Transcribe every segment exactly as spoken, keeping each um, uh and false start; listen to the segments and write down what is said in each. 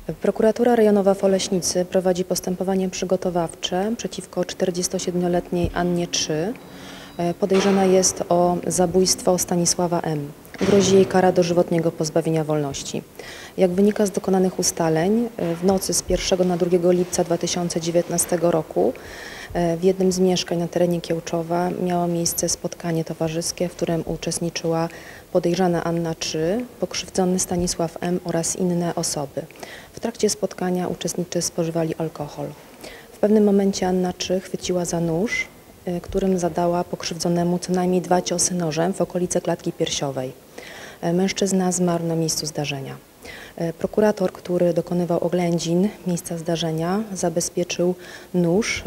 Prokuratura Rejonowa w Oleśnicy prowadzi postępowanie przygotowawcze przeciwko czterdziestosiedmioletniej Annie trzy. Podejrzana jest o zabójstwo Stanisława M. Grozi jej kara dożywotniego pozbawienia wolności. Jak wynika z dokonanych ustaleń, w nocy z pierwszego na drugiego lipca dwa tysiące dziewiętnastego roku w jednym z mieszkań na terenie Kiełczowa miało miejsce spotkanie towarzyskie, w którym uczestniczyła podejrzana Anna trzy, pokrzywdzony Stanisław M. oraz inne osoby. W trakcie spotkania uczestnicy spożywali alkohol. W pewnym momencie Anna trzy chwyciła za nóż, którym zadała pokrzywdzonemu co najmniej dwa ciosy nożem w okolice klatki piersiowej. Mężczyzna zmarł na miejscu zdarzenia. Prokurator, który dokonywał oględzin miejsca zdarzenia, zabezpieczył nóż,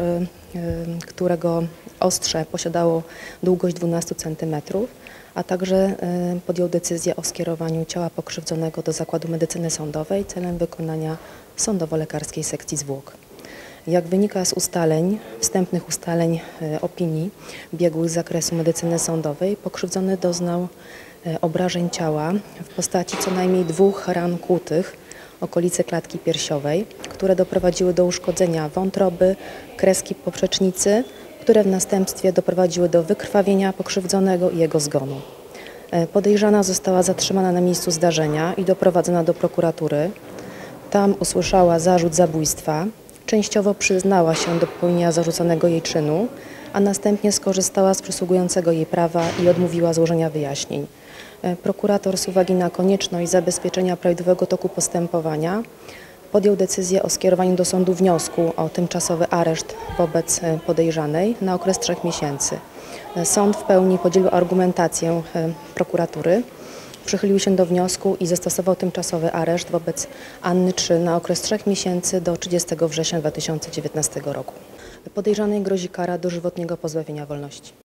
którego ostrze posiadało długość dwanaście centymetrów, a także podjął decyzję o skierowaniu ciała pokrzywdzonego do Zakładu Medycyny Sądowej celem wykonania sądowo-lekarskiej sekcji zwłok. Jak wynika z ustaleń, wstępnych ustaleń opinii biegłych z zakresu medycyny sądowej, pokrzywdzony doznał obrażeń ciała w postaci co najmniej dwóch ran kłutych okolicy klatki piersiowej, które doprowadziły do uszkodzenia wątroby, kreski poprzecznicy, które w następstwie doprowadziły do wykrwawienia pokrzywdzonego i jego zgonu. Podejrzana została zatrzymana na miejscu zdarzenia i doprowadzona do prokuratury. Tam usłyszała zarzut zabójstwa. Częściowo przyznała się do popełnienia zarzuconego jej czynu, a następnie skorzystała z przysługującego jej prawa i odmówiła złożenia wyjaśnień. Prokurator z uwagi na konieczność zabezpieczenia prawidłowego toku postępowania podjął decyzję o skierowaniu do sądu wniosku o tymczasowy areszt wobec podejrzanej na okres trzech miesięcy. Sąd w pełni podzielił argumentację prokuratury, przychylił się do wniosku i zastosował tymczasowy areszt wobec Anny trzy na okres trzech miesięcy do trzydziestego września dwa tysiące dziewiętnastego roku. Podejrzanej grozi kara dożywotniego pozbawienia wolności.